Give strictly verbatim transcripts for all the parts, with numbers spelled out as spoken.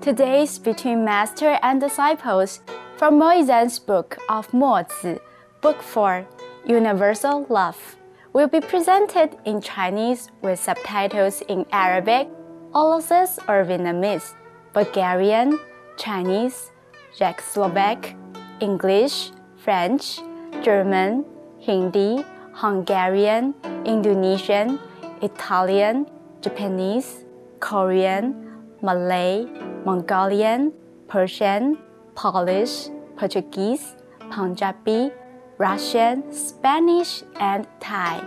Today's Between Master and Disciples from Mohism's book of Mo Tzu, Book four, Universal Love, will be presented in Chinese with subtitles in Arabic, Olasis or Vietnamese, Bulgarian, Chinese, Czech-Slovak, English, French, German, Hindi, Hungarian, Indonesian, Italian, Japanese, Korean, Malay, Mongolian, Persian, Polish, Portuguese, Punjabi, Russian, Spanish, and Thai.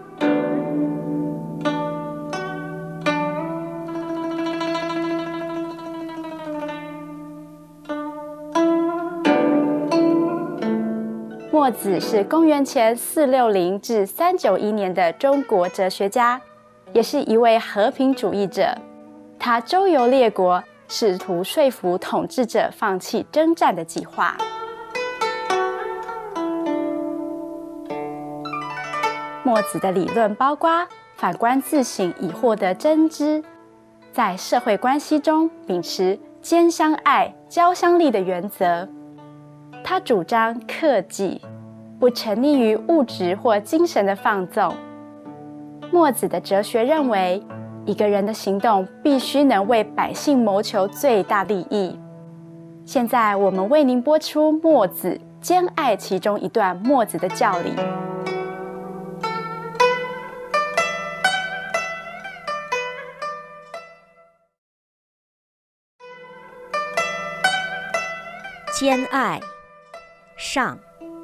墨子是公元前四六零至三九一年的中国哲学家，也是一位和平主义者。他周游列国，试图说服统治者放弃征战的计划。墨子的理论包括反观自省以获得真知，在社会关系中秉持兼相爱、交相利的原则。他主张克己，不沉溺于物质或精神的放纵。墨子的哲学认为，一个人的行动必须能为百姓谋求最大利益。现在我们为您播出墨子兼爱其中一段墨子的教理。 兼爱上。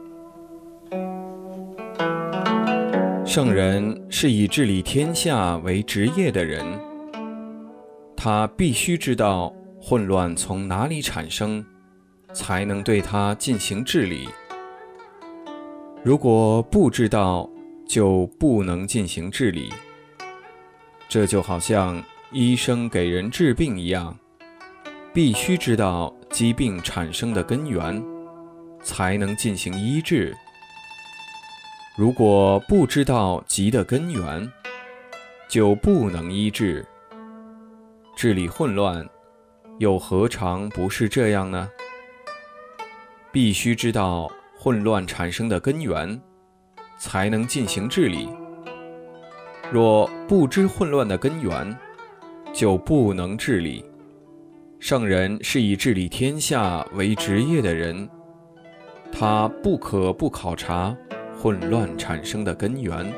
圣人是以治理天下为职业的人，他必须知道混乱从哪里产生，才能对它进行治理。如果不知道，就不能进行治理。这就好像医生给人治病一样，必须知道疾病产生的根源，才能进行医治。如果不知道疾的根源，就不能医治。治理混乱，又何尝不是这样呢？必须知道混乱产生的根源，才能进行治理。若不知混乱的根源，就不能治理。圣人是以治理天下为职业的人，他不可不考察混乱产生的根源。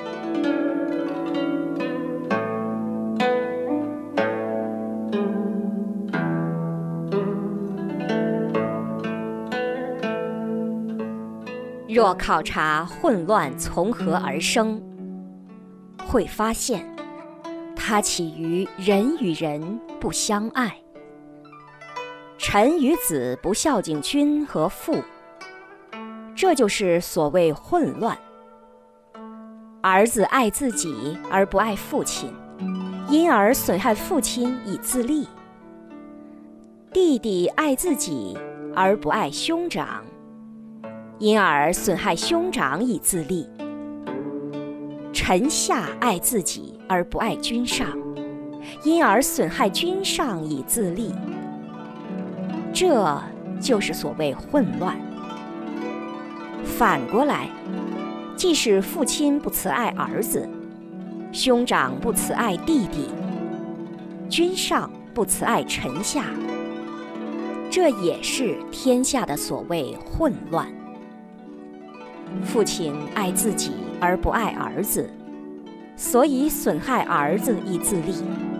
若考察混乱从何而生，会发现它起于人与人不相爱，臣与子不孝敬君和父，这就是所谓混乱。儿子爱自己而不爱父亲，因而损害父亲以自立；弟弟爱自己而不爱兄长，因而损害兄长以自立；臣下爱自己而不爱君上，因而损害君上以自立。这就是所谓混乱。反过来，即使父亲不慈爱儿子，兄长不慈爱弟弟，君上不慈爱臣下，这也是天下的所谓混乱。父亲爱自己而不爱儿子，所以损害儿子以自立；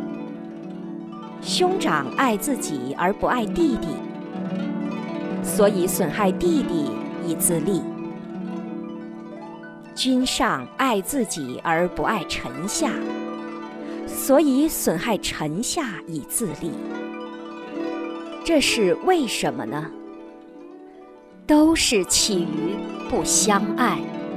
兄长爱自己而不爱弟弟，所以损害弟弟以自立；君上爱自己而不爱臣下，所以损害臣下以自立。这是为什么呢？都是起于不相爱。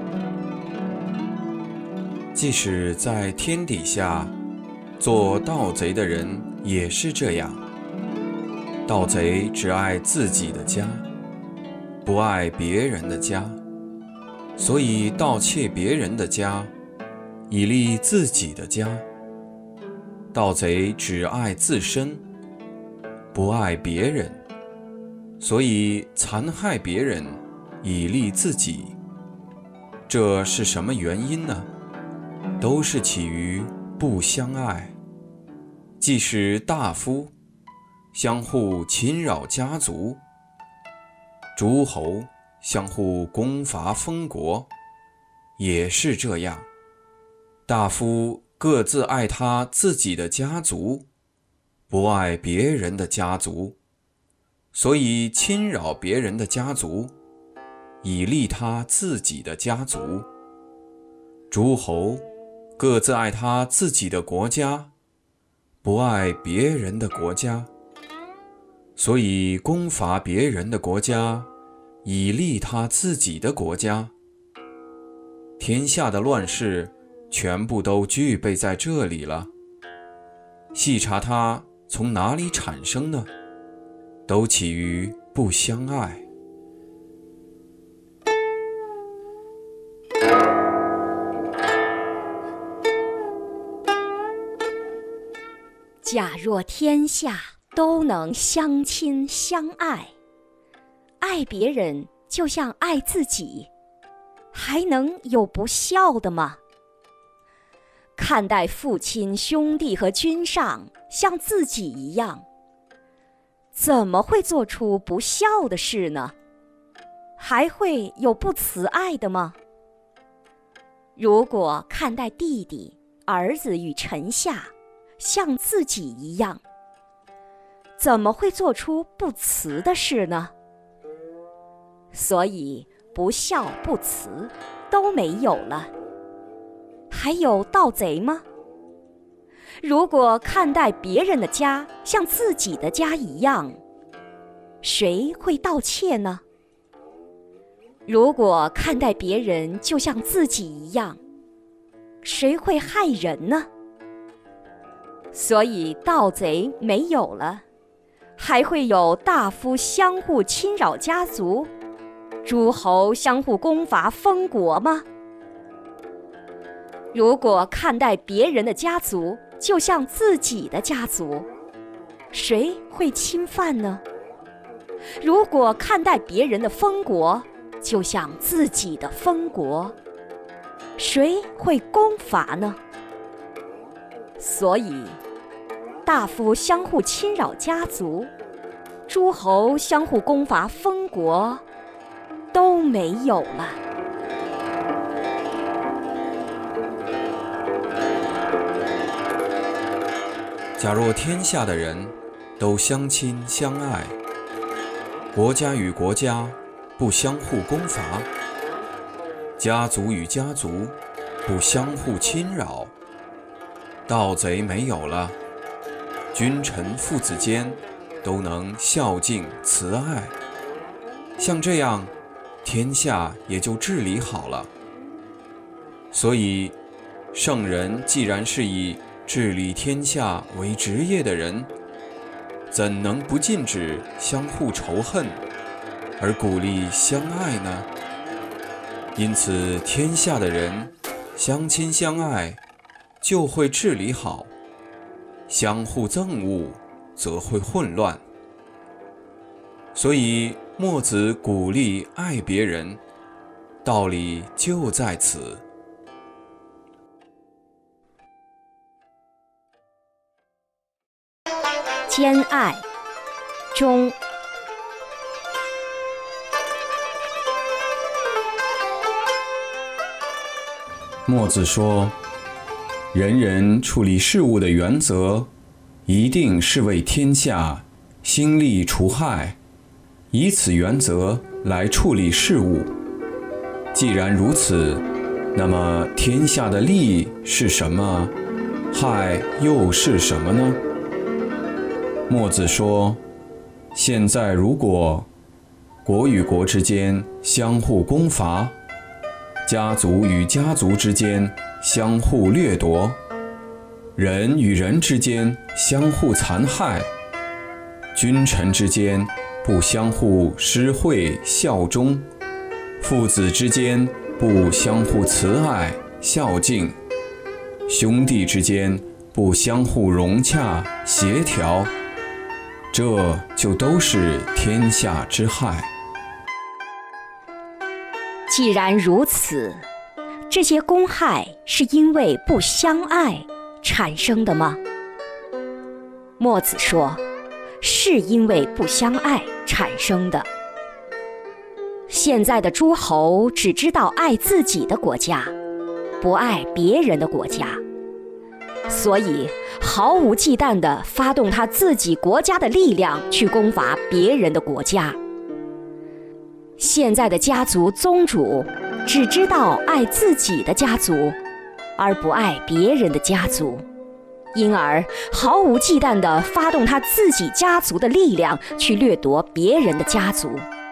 即使在天底下，做盗贼的人也是这样。盗贼只爱自己的家，不爱别人的家，所以盗窃别人的家，以利自己的家。盗贼只爱自身， 不爱别人，所以残害别人，以利自己。这是什么原因呢？都是起于不相爱。即使大夫相互侵扰家族，诸侯相互攻伐封国，也是这样。大夫各自爱他自己的家族，不爱别人的家族，所以侵扰别人的家族，以利他自己的家族。诸侯各自爱他自己的国家，不爱别人的国家，所以攻伐别人的国家，以利他自己的国家。天下的乱世全部都具备在这里了。细查它从哪里产生呢？都起于不相爱。 假若天下都能相亲相爱，爱别人就像爱自己，还能有不孝的吗？看待父亲、兄弟和君上像自己一样，怎么会做出不孝的事呢？还会有不慈爱的吗？如果看待弟弟、儿子与臣下像自己一样，怎么会做出不慈的事呢？所以不孝不慈都没有了，还有盗贼吗？如果看待别人的家像自己的家一样，谁会盗窃呢？如果看待别人就像自己一样，谁会害人呢？所以盗贼没有了，还会有大夫相互侵扰家族，诸侯相互攻伐封国吗？如果看待别人的家族就像自己的家族，谁会侵犯呢？如果看待别人的封国就像自己的封国，谁会攻伐呢？所以大夫相互侵扰家族，诸侯相互攻伐封国，都没有了。 假若天下的人都相亲相爱，国家与国家不相互攻伐，家族与家族不相互侵扰，盗贼没有了，君臣父子间都能孝敬慈爱，像这样天下也就治理好了。所以圣人既然是以治理天下为职业的人，怎能不禁止相互仇恨，而鼓励相爱呢？因此天下的人相亲相爱，就会治理好；相互憎恶，则会混乱。所以墨子鼓励爱别人，道理就在此。 兼爱中， 墨子说，人人处理事物的原则，一定是为天下兴利除害，以此原则来处理事物。既然如此，那么天下的利是什么？害又是什么呢？墨子说，现在如果国与国之间相互攻伐，家族与家族之间相互掠夺，人与人之间相互残害，君臣之间不相互施惠效忠，父子之间不相互慈爱孝敬，兄弟之间不相互融洽协调， 这就都是天下之害。 既然如此，这些公害是因为不相爱产生的吗？墨子说，是因为不相爱产生的。现在的诸侯只知道爱自己的国家，不爱别人的国家，所以毫无忌惮地发动他自己国家的力量去攻伐别人的国家。现在的家族宗主只知道爱自己的家族，而不爱别人的家族，因而毫无忌惮地发动他自己家族的力量去掠夺别人的家族。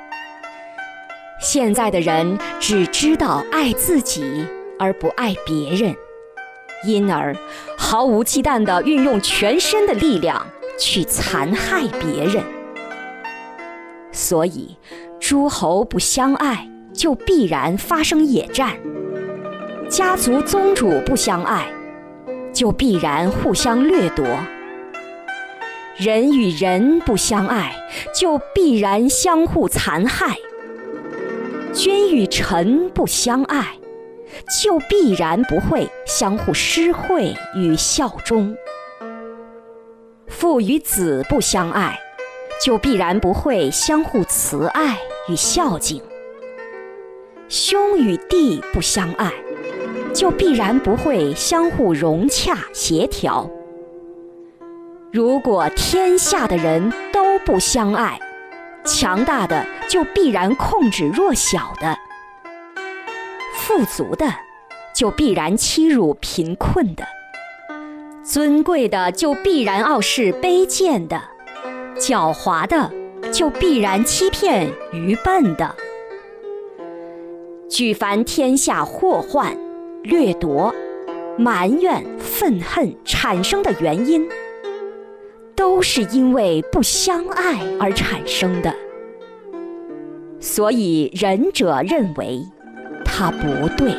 现在的人只知道爱自己而不爱别人，因而毫无忌惮地运用全身的力量去残害别人。所以诸侯不相爱，就必然发生野战；家族宗主不相爱，就必然互相掠夺；人与人不相爱，就必然相互残害；君与臣不相爱，就必然不会相互施惠与效忠；父与子不相爱，就必然不会相互慈爱与孝敬；兄与弟不相爱，就必然不会相互融洽协调。如果天下的人都不相爱，强大的就必然控制弱小的，富足的就必然欺辱贫困的，尊贵的就必然傲视卑贱的，狡猾的就必然欺骗愚笨的。举凡天下祸患、掠夺、埋怨、愤恨产生的原因，都是因为不相爱而产生的。所以仁者认为它不对。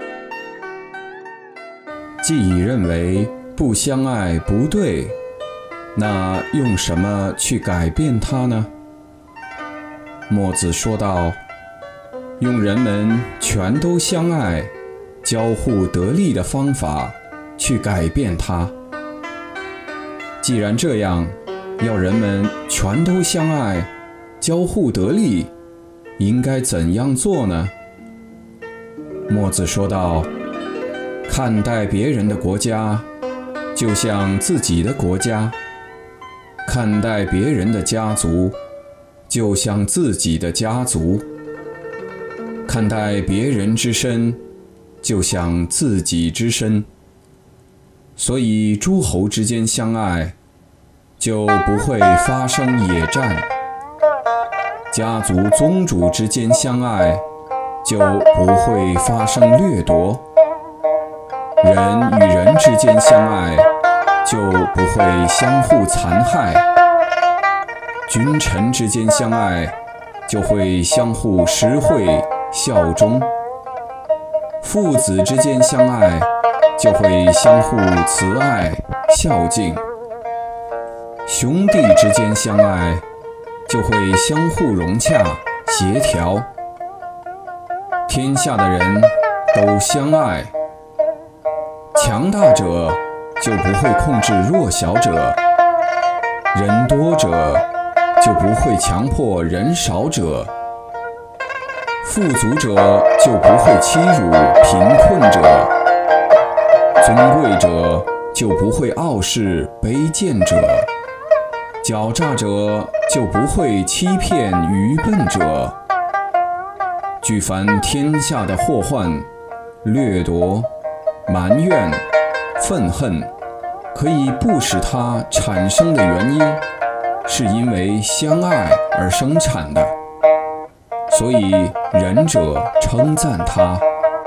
既已认为不相爱不对，那用什么去改变它呢？墨子说道，用人们全都相爱、交互得利的方法去改变它。既然这样，要人们全都相爱、交互得利，应该怎样做呢？墨子说道，看待别人的国家，就像自己的国家；看待别人的家族，就像自己的家族；看待别人之身，就像自己之身。所以诸侯之间相爱，就不会发生野战；家族宗主之间相爱，就不会发生掠夺；人与人之间相爱，就不会相互残害；君臣之间相爱，就会相互施惠效忠；父子之间相爱，就会相互慈爱孝敬；兄弟之间相爱，就会相互融洽协调。天下的人都相爱，强大者就不会控制弱小者，人多者就不会强迫人少者，富足者就不会欺辱贫困者，尊贵者就不会傲视卑贱者，狡诈者就不会欺骗愚笨者。举凡天下的祸患、掠夺、埋怨、愤恨，可以不使它产生的原因，是因为相爱而生产的，所以仁者称赞它。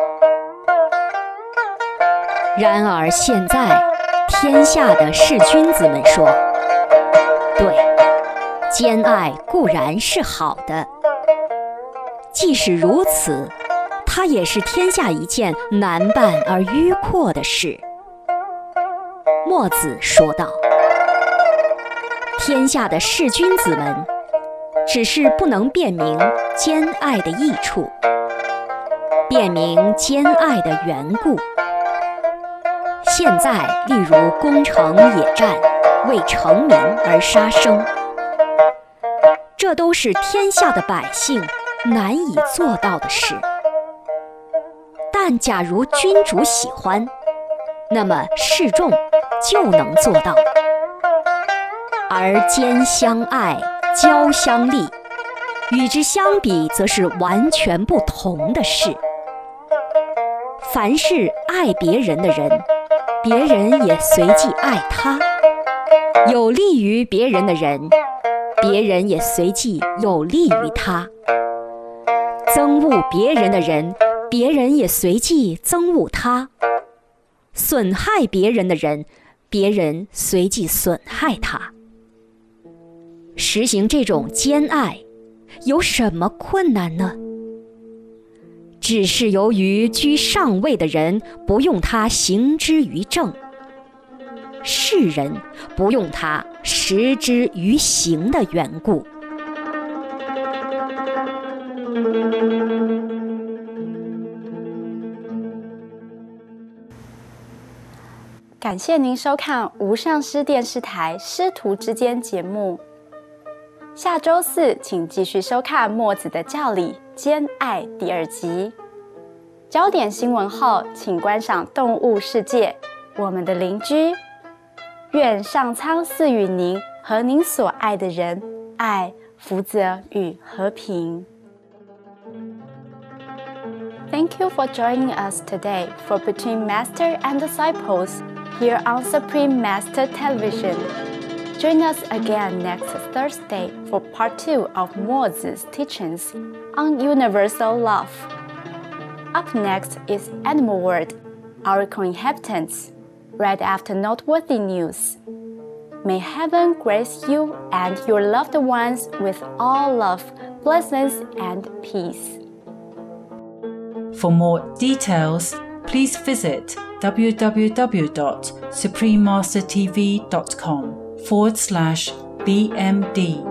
然而现在天下的士君子们说，对，兼爱固然是好的，即使如此，它也是天下一件难办而迂阔的事。墨子说道， 天下的士君子们，只是不能辨明兼爱的益处，辨明兼爱的缘故。现在例如攻城野战，为成名而杀生，这都是天下的百姓难以做到的事。但假如君主喜欢，那么士众就能做到。而兼相爱，交相利，与之相比，则是完全不同的事。凡是爱别人的人，别人也随即爱他；有利于别人的人，别人也随即有利于他；憎恶别人的人，别人也随即憎恶他；损害别人的人，别人随即损害他。实行这种兼爱，有什么困难呢？只是由于居上位的人不用他行之于政，世人不用他实之于行的缘故。 感谢您收看无上师电视台师徒之间节目。下周四请继续收看墨子的教理兼爱第二集。焦点新闻后，请观赏动物世界，我们的邻居。愿上苍赐予您和您所爱的人爱、福泽与和平。Thank you for joining us today for Between Master and Disciples here on Supreme Master Television. Join us again next Thursday for part two of Mozi's teachings on universal love. Up next is Animal World, our co-inhabitants, right after noteworthy news. May heaven grace you and your loved ones with all love, blessings, and peace. For more details, please visit w w w dot supreme master t v dot com forward slash B M D.